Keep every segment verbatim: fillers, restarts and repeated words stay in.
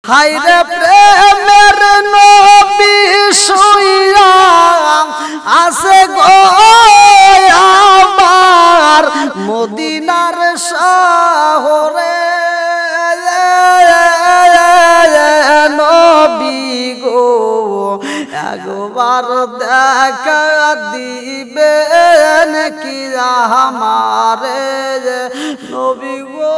হায়রে প্রেমের নবী শুইয়া আছে গো আমার মদিনার শহরে নবী গো একবার দেখা দিবেন কি আমারে নবী গো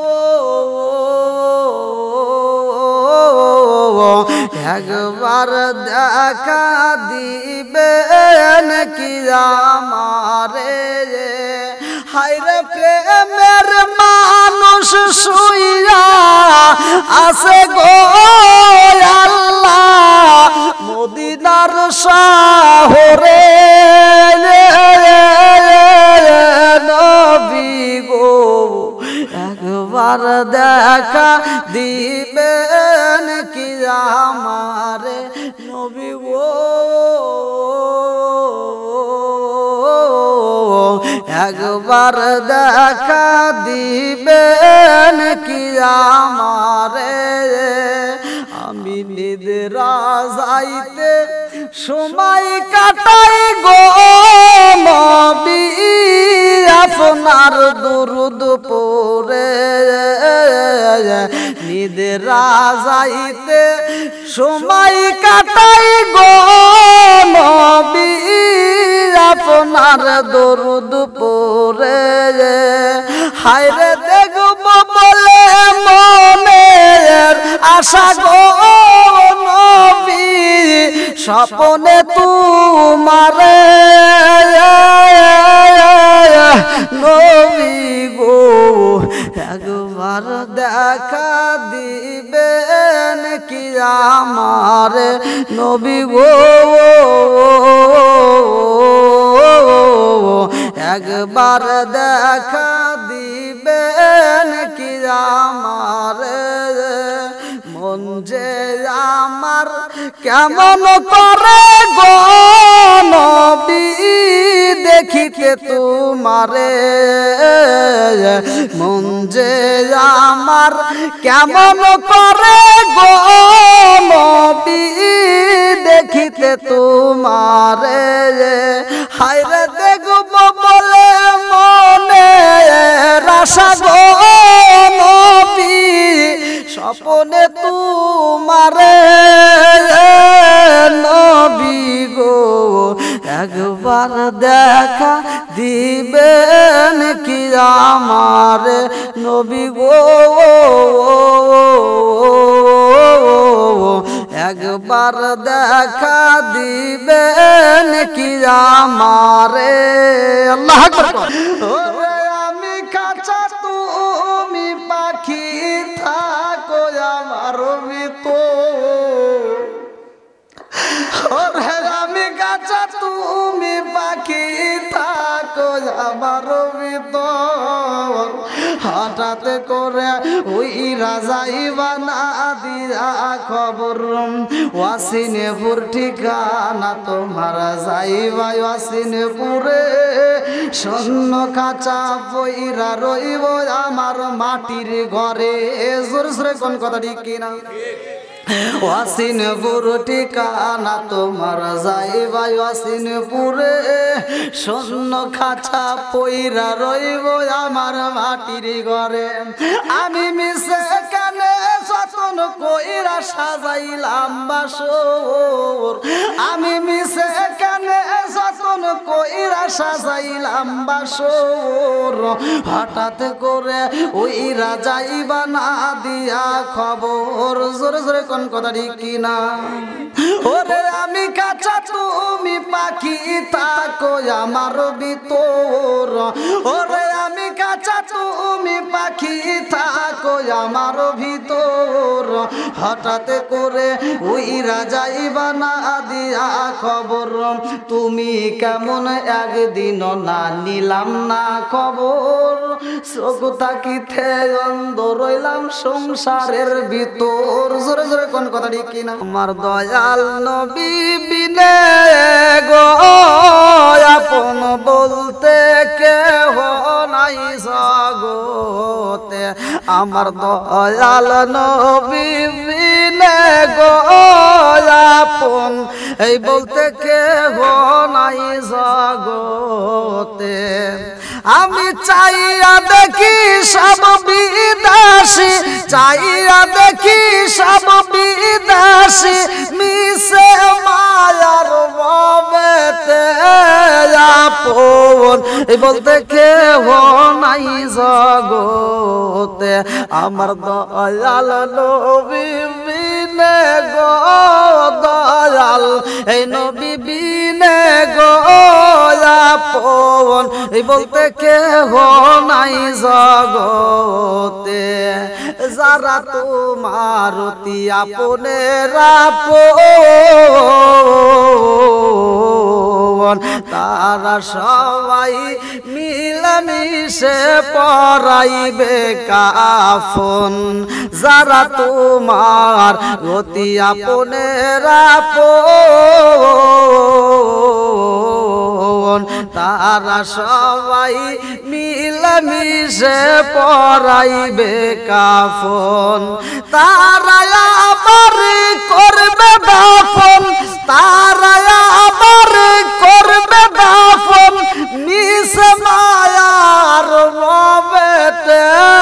একবার দেখা দিবেন কি আমারে হায়রে প্রেমের মানুষ শুইয়া আছে গো আল্লাহ মদিনার শহরে নবী গো একবার দেখা দিবেন কি আমারে নবী গো একবার দেখা দিবেন কি আমারে আমি নিদ্রা যাইতে সময় কাটাই গো নবী আপনার দুরুদ পড়ে নিদ্রা যাইতে সময় কাটাই গো নবী আপনার দরুদ পড়ে হায়রে দেখব বলে মনের আশা গো নবী স্বপ্নে তোমারে নবী গো একবার দেখা দিবেন কি আমারে নবী গো একবার দেখা দিবেন কি আমারে মন যে আমার কেমন করে গো নবী দেখিতে তোমারে মন যে আমার কেমন করে গো নবী দেখিতে তোমারে হায়রে দেখব বলে মনে আশা গো নবী স্বপ্নে তোমারে নবী গো একবার দেখা দিবেন কি আমারে নবী গো একবার দেখা দিবেন কি আমারে আল্লাহ আকবার আমি কাঁচা তুমি পাখি থাকো আমার ভিতর আমি কাঁচা তুমি পাখি থাকো আমার ভিতর হঠাৎ করে ওই রাজাই বানা দিয়া খবর ওয়াসিনেপুর ঠিকানা তোমার যাইবা ওয়াসিনেপুরে শূন্য কাঁচা বইরা রইব আমার মাটির ঘরে জোর জোরে কোন কথা ঠিক কিনা ওয়াসিনপুর ঠিকানা তোমার যাইবা ওয়াসিনপুরে শূন্য খাঁচা পইরা রইব আমার মাটির ঘরে আমি মিশে কানে যতন কইরা সাজাইলাম বাসর আমি মিশে কানে যতন কইরা সাজাইলাম বাসর হঠাৎ করে ওই রাজাইবা না দিয়া খবর জোরে জোরে কোন কথা ঠিক কিনা ওরে আমি কাঁচা তুমি পাখি থাকো আমার ভিতর ওরে আমি কাঁচা তুমি পাখি থাকো আমার ভিতর হঠাৎ করে ওই রাজাইবা না দিয়া খবর তুমি কেমন একদিন না নিলাম না খবর চোখ তাকিতে অন্ধ রইলাম সংসারের ভিতর জোরে জোরে কোন কথা ঠিক কিনা আমার দয়াল নবী বিনে গো আপন বলতে কেহ নাই জগতে আমার দয়াল নবী বিনে এই বলতে কেহ নাই জগতে আমি চাইয়া দেখি সব বিদেশি চাইয়া দেখি সব বিদেশি মিশে মায়ার ববেতে আপন এই বলতে কেহ নাই জগতে আমার দয়াল নবী বিনে গো দয়াল এই নবী বিনে গো আপন এই বলতে কেহ নাই জগতে যারা তোমার অতি আপনের আপন তারা সবাই মিলেমিশে পরাইবে কাফন যারা তোমার অতি আপনের আপন তারা সবাই মিলেমিশে পরাইবে কাফন তারা আবার করবে দাফন তারা আবার করবে দাফন মিশে মায়ার রবেতে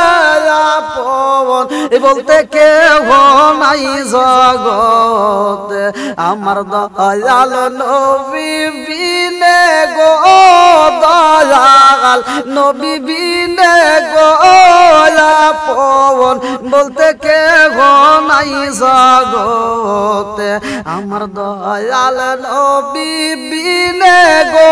আপন এই বলতে কেহ নাই জগতে আমার দয়াল নবী বিনে গো দয়াল নবী বিনে গো আপন বলতে কেহ নাই জগতে আমার দয়াল নবী বিনে গো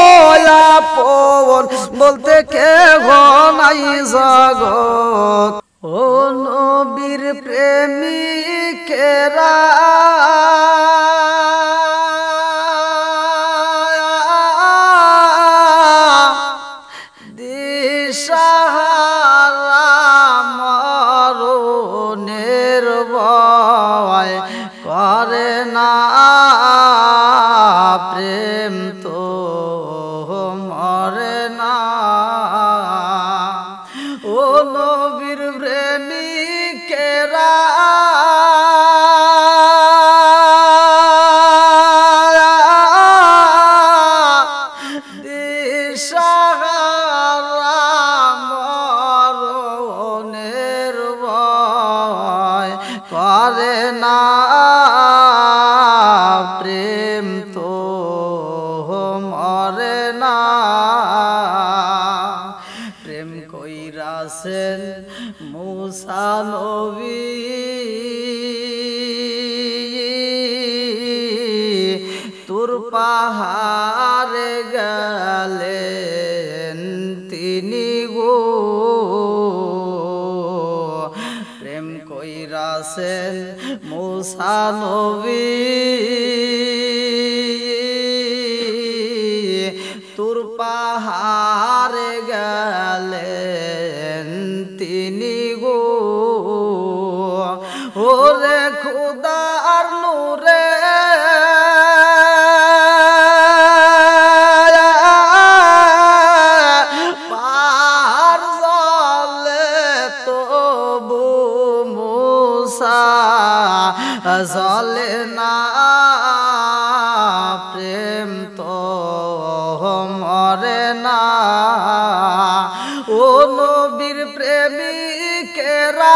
আপন বলতে কেহ নাই জগত ও নবীর প্রেমিকেরা দিশাহারা মরণের ভয় করে না প্রেম তো মরে না ও নবীর প্রেমিকেরা দিশাহারা মরণের ভয় করে না প্রেম তো মরে না প্রেম কইরাছেন মুসা নবী তুর পাহাড়ে গেলেন তিনি গো প্রেম কইরাছেন মুসা নবী তুর পাহাড়ে গেলেন তিনি গো ওরে খুদার নূরে পার জলে তবু মুসা জলে না প্রেম তো মরে না ও নবীর প্রেমিকেরা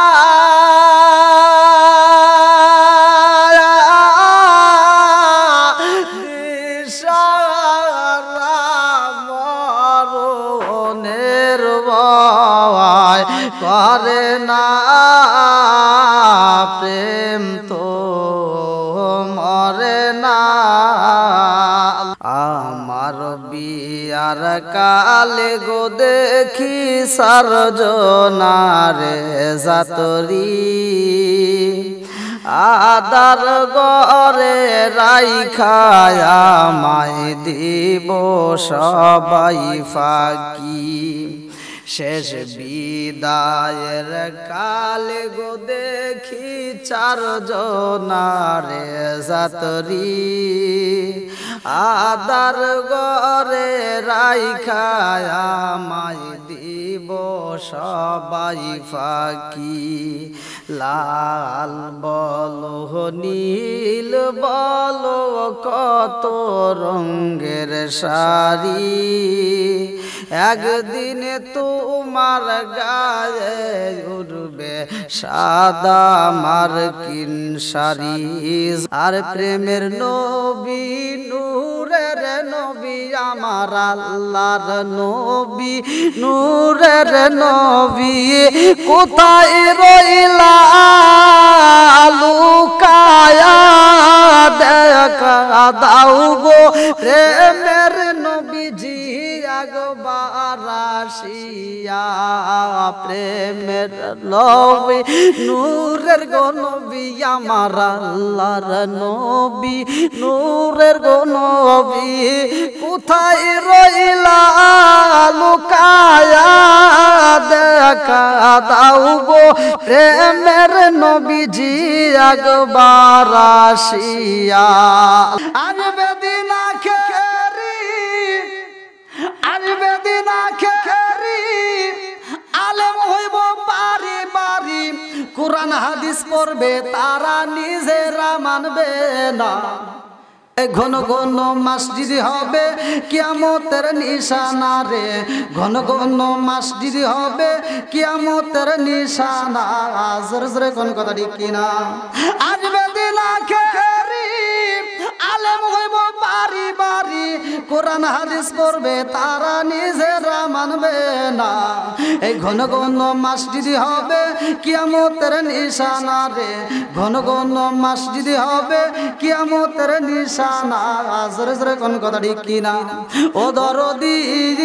দিশাহারা মরণের ভয় করে না প্রেম তো মরে না আমার বিয়ার কালে গো দেখি সারজনারে জাতরি আদার গরে রাইখায়া মাই দিব সবাই ফাঁকি শেষ বিদায়ের কালে গো দেখি চারজনারে জাতরি আদার গরে রাইখায়া মাই দিব দিব সবাই ফাঁকি লাল বলো নীল বলো কত রঙের শাড়ি একদিন তোমার গায়ে উড়বে সাদা মার্কিন শাড়ি আর প্রেমের নবী নূরের নবী আমার আল্লাহর নবী নূরের নবী কোথায় রইলা লুকায়া দেখা দাও গো প্রেমের নবীজি একবার আসিয়া প্রেমের নবী নূরের গো নবী আমার আল্লাহর নবী নূরের গো নবী কোথায় রইলা লুকায়া দেখা দাও গো প্রেমের নবীজি একবার আসিয়া আসবে দিন আখেরি আসবে দিন আখেরি আলেম হইব বাড়ি বাড়ি কোরআন হাদিস পড়বে তারা নিজেরা মানবে না ঘন ঘন মসজিদ হবে কিয়ামতের নিশানা রে ঘন ঘন মসজিদ হবে কিয়ামতের নিশানা জোরে জোরে কোন কথা ঠিক কিনা আসবে দিন আখেরি আলেম হইব বাড়ি বাড়ি কোরআন হাদিস পড়বে তারা নিজেরা মানবে না এই ঘন ঘন মসজিদ হবে কিয়ামতের নিশানা রে ঘন ঘন মসজিদ হবে কিয়ামতের নিশানা জোরে জোরে কোন কথা ঠিক কিনা ও দরদি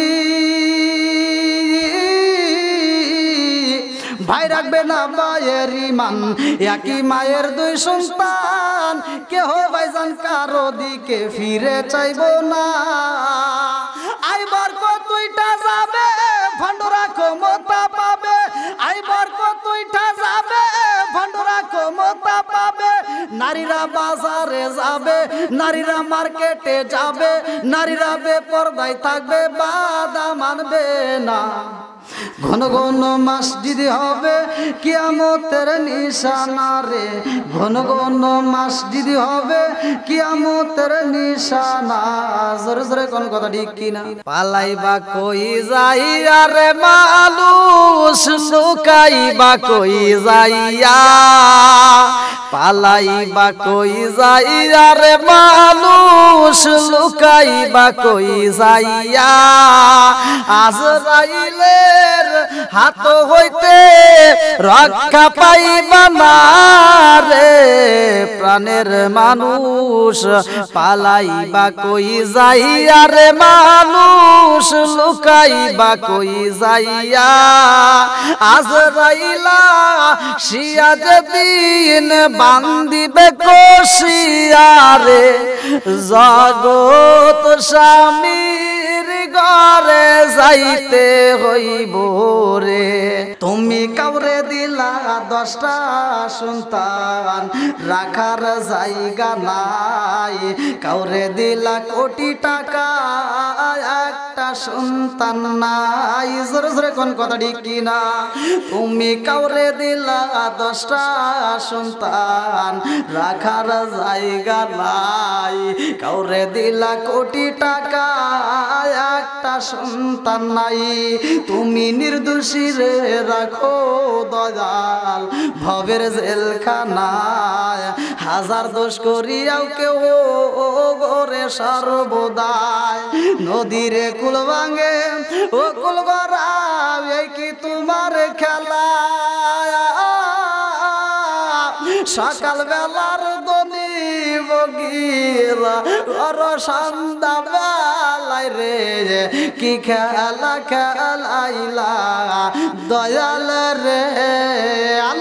ভাই রাখবে না ভাইয়ের ইমান একই মায়ের দুই সন্তান কেহ ভাইজান কারো দিকে ফিরে চাইবো না আইবার কতইটা যাবে ভণ্ডরা ক্ষমতা পাবে আইবার কতইটা যাবে ভণ্ডরা ক্ষমতা পাবে নারীরা বাজারে যাবে নারীরা মার্কেটে যাবে নারীরা বেপরদায় থাকবে বাধা মানবে না ঘন ঘন মসজিদ হবে কিয়ামতের নিশানা রে ঘন ঘন মসজিদ হবে কিয়ামতের নিশানা জোরে জোরে কোন কথা ঠিক কিনা পালাইবা কই যাইয়া রে মানুষ লুকাইবা কই যাইয়া পালাইবা কই যাইয়া রে মানুষ লুকাইবা কই যাইয়া আজরাইলে হাত হইতে রক্ষা পাইবা না রে প্রাণের মানুষ পালাইবা কই যাইয়া রে মানুষ লুকাইবা কই যাইয়া আজরাইলা শিয়া যেদিন বান্দিবে কষিয়া রে জগৎ স্বামীর ঘরে যাইতে হইব রে তুমি কাউরে দিলা দশটা সন্তান রাখার জায়গা নাই কাউরে দিলা কোটি টাকা একটা সন্তান নাই জোরে জোরে কোন কথা ঠিক কিনা তুমি কাউরে দিলা দশটা সন্তান রাখার জায়গা নাই কাউরে দিলা কোটি টাকা একটা সন্তান নাই তুমি নির্দোষী রে রাখো দয়াল ভবের জেলখানায় হাজার দোষ করিয়াও কেউ গোরে সর্বদায় নদীরে কুল ভাঙে ও কুল গড়াও এই কি তোমার খেলা সকাল বেলার দনি বগিলা ওর সন্ধ্যা বেলায় রে কি খেলা খেলাইলা দয়াল রে।